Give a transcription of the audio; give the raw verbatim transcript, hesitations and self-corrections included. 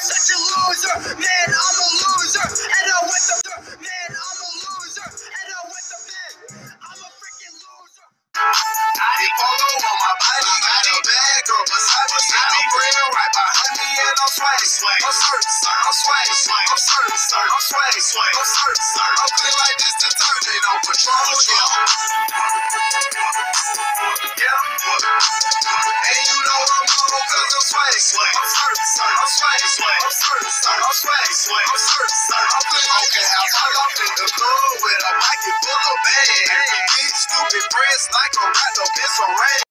such a loser. Man, I'm a loser. And I went the man, I'm a loser. And I went the man. I'm a freaking loser. I polo on my body, got a bag girl beside me, got a friend right behind me, and I'm swag, swag, I'm certain, sir, I'm swag, swag, I'm certain, sir, I'm swag, swag, I'm certain, sir, I'm feeling like this determined on patrol, yeah, yeah, and you know I'm on cause I'm swag, swag, I'm certain, sir, I'm swag, swag, I'm certain, sir, I'm swag, swag, I'm certain, sir, I'm feeling like okay, I fall off in the club with a pocket full of bags, big stupid friends like a rat, no bitch, so red.